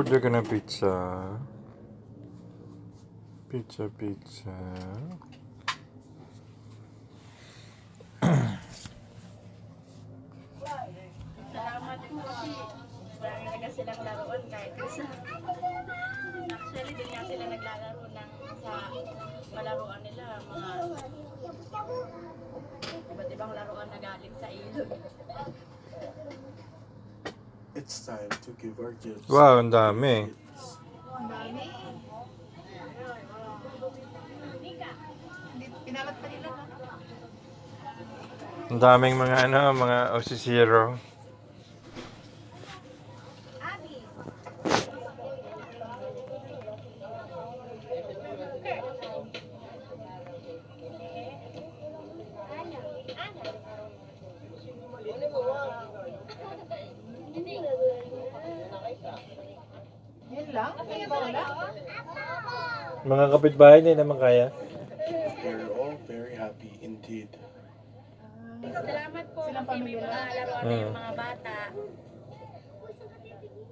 Order ka ng pizza. Pizza. Salamat po, Chi. Marami na kasi silang laruan kahit isa. Actually, doon nga sila naglalaro ng sa malaruan nila. Mga iba't ibang laruan na galing sa ilog. It's time to give our gifts. Wow, ang dami. Ang dami. Pinalat pa nila, no? Ang daming mga osisiro. Yun lang? Kaya ba wala? Mga kapitbahay na naman kaya. We're all very happy indeed. Salamat po kasi may mga laruan na yung mga bata.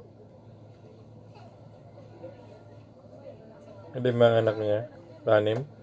Hindi mga anak niya. 6.